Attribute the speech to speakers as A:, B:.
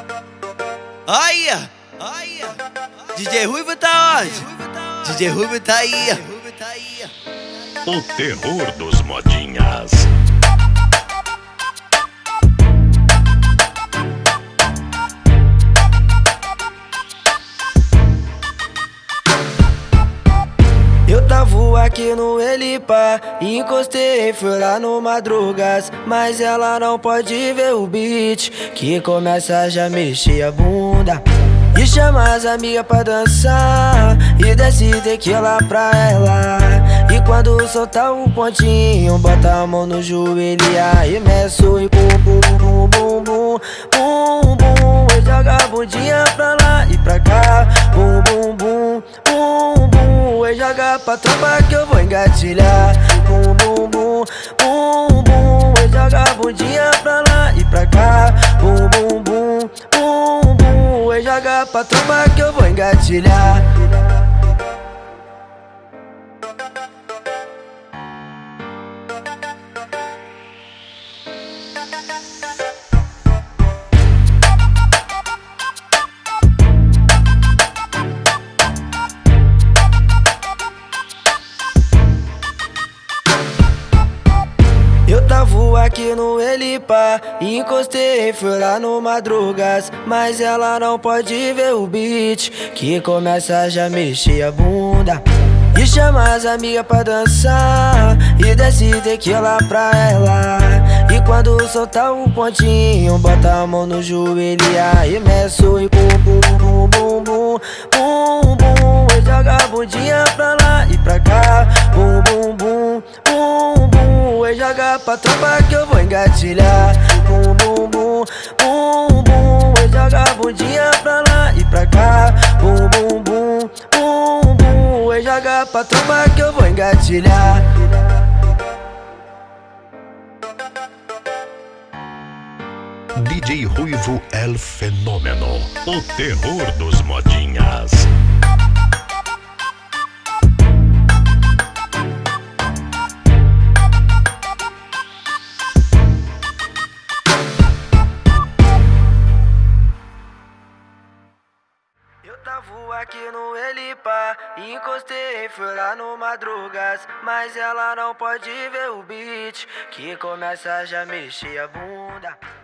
A: Aí, DJ Ruivo tá onde? DJ Ruivo tá aí.
B: O terror dos modinhas.
C: Eu tava aqui no Elipa, encostei, fui lá no Madrugas, mas ela não pode ver o beat, que começa a já mexer a bunda. E chama as amigas pra dançar, e desce tequila pra ela. E quando soltar o pontinho, bota a mão no joelho e aí mexe e bum bum bum bum bum bum bum. E joga a bundinha pra lá e pra cá, bum bum bum bum bum. E joga pra tropa que eu vou engatilhar, bum bum bum bum bum. E joga a bundinha pra lá e pra cá, bum bum bum bum bum. E joga pra tropa que eu vou engatilhar. Eu tava aqui no Elipa, encostei, fui lá no Madrugas, mas ela não pode ver o beat, que começa a já mexer a bunda. E chama as amigas pra dançar, e desce tequila pra ela. E quando soltar o pontinho, bota a mão no joelho e aí mexe e bum bum bum bum bum bum bum. E joga a bundinha pra lá e pra cá, bum bum bum bum bum. E joga pra tropa que eu vou engatilhar, bum bum bum bum bum. E joga a bundinha pra lá e pra cá, bum bum bum bum bum. E joga pra tropa que eu vou engatilhar.
B: DJ Ruivo El Fenômeno. O terror dos modinhas.
C: Eu tava aqui no Elipa, encostei, fui lá no Madrugas, mas ela não pode ver o beat, que começa a já mexer a bunda.